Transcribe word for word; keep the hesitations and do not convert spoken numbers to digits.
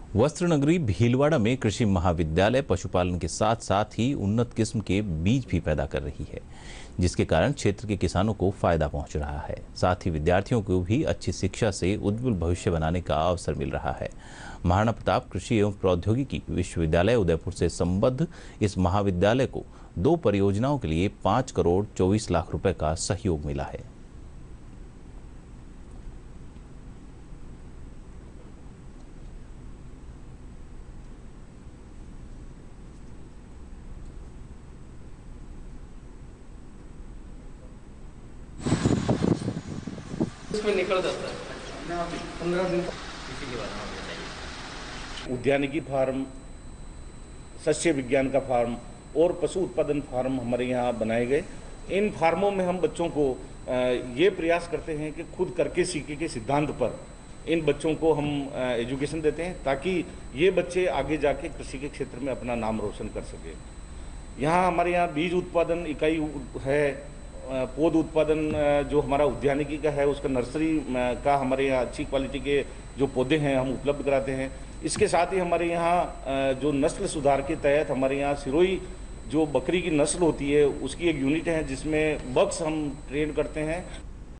वस्त्र नगरी भीलवाड़ा में कृषि महाविद्यालय पशुपालन के साथ साथ ही उन्नत किस्म के बीज भी पैदा कर रही है, जिसके कारण क्षेत्र के किसानों को फायदा पहुंच रहा है। साथ ही विद्यार्थियों को भी अच्छी शिक्षा से उज्जवल भविष्य बनाने का अवसर मिल रहा है। महाराणा प्रताप कृषि एवं प्रौद्योगिकी विश्वविद्यालय उदयपुर से संबद्ध इस महाविद्यालय को दो परियोजनाओं के लिए पाँच करोड़ चौबीस लाख रुपए का सहयोग मिला है। इसमें निकल जाता है पंद्रह दिन। उद्यानिकी फार्म, सस्य विज्ञान का फार्म और पशु उत्पादन फार्म हमारे यहाँ बनाए गए। इन फार्मों में हम बच्चों को ये प्रयास करते हैं कि खुद करके सीखे के सिद्धांत पर इन बच्चों को हम एजुकेशन देते हैं, ताकि ये बच्चे आगे जाके कृषि के क्षेत्र में अपना नाम रोशन कर सके। यहाँ हमारे यहाँ बीज उत्पादन इकाई है, पौध उत्पादन जो हमारा उद्यानिकी का है उसका नर्सरी का हमारे यहाँ अच्छी क्वालिटी के जो पौधे हैं हम उपलब्ध कराते हैं। इसके साथ ही हमारे यहाँ जो नस्ल सुधार के तहत हमारे यहाँ सिरोही जो बकरी की नस्ल होती है उसकी एक यूनिट है जिसमें बक्स हम ट्रेन करते हैं।